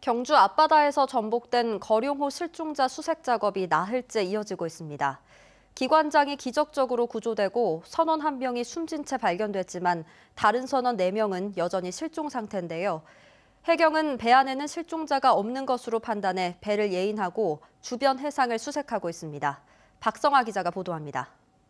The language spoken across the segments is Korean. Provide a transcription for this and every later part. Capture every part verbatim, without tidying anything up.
경주 앞바다에서 전복된 거룡호 실종자 수색 작업이 나흘째 이어지고 있습니다. 기관장이 기적적으로 구조되고 선원 한 명이 숨진 채 발견됐지만 다른 선원 네 명은 여전히 실종 상태인데요. 해경은 배 안에는 실종자가 없는 것으로 판단해 배를 예인하고 주변 해상을 수색하고 있습니다. 박성아 기자가 보도합니다.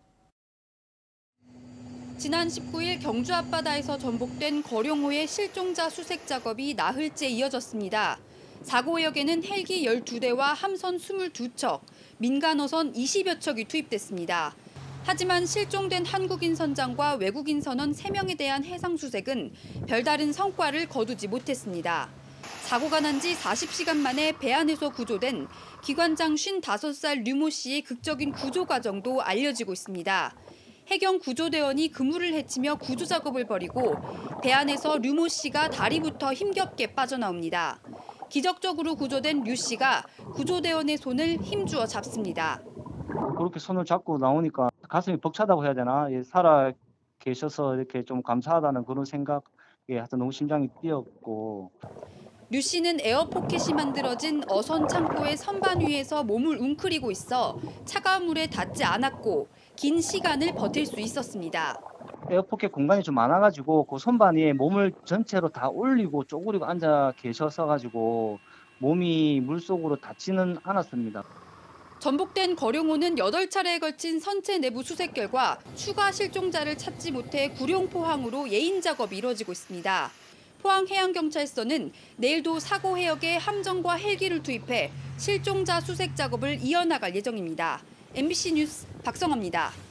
지난 십구 일 경주 앞바다에서 전복된 거룡호의 실종자 수색 작업이 나흘째 이어졌습니다. 사고 해역에는 헬기 열두 대와 함선 이십이 척, 민간 어선 이십여 척이 투입됐습니다. 하지만 실종된 한국인 선장과 외국인 선원 세 명에 대한 해상 수색은 별다른 성과를 거두지 못했습니다. 사고가 난 지 사십 시간 만에 배 안에서 구조된 기관장 쉰다섯 살 류모 씨의 극적인 구조 과정도 알려지고 있습니다. 해경 구조대원이 그물을 헤치며 구조 작업을 벌이고 배 안에서 류모 씨가 다리부터 힘겹게 빠져나옵니다. 기적적으로 구조된 류 씨가 구조대원의 손을 힘주어 잡습니다. 그렇게 손을 잡고 나오니까 가슴이 벅차다고 해야 되나? 예, 살아 계셔서 이렇게 좀 감사하다는 그런 생각에 하여튼 너무 심장이 뛰었고. 류 씨는 에어포켓이 만들어진 어선 창고의 선반 위에서 몸을 웅크리고 있어 차가운 물에 닿지 않았고 긴 시간을 버틸 수 있었습니다. 에어포켓 공간이 좀 많아가지고 그 선반 위에 몸을 전체로 다 올리고 쪼그리고 앉아 계셔서 가지고 몸이 물속으로 닿지는 않았습니다. 전복된 거룡호는 여덟 차례에 걸친 선체 내부 수색 결과 추가 실종자를 찾지 못해 구룡포항으로 예인 작업이 이뤄지고 있습니다. 포항해양경찰서는 내일도 사고 해역에 함정과 헬기를 투입해 실종자 수색 작업을 이어나갈 예정입니다. 엠비씨 뉴스 박성아입니다.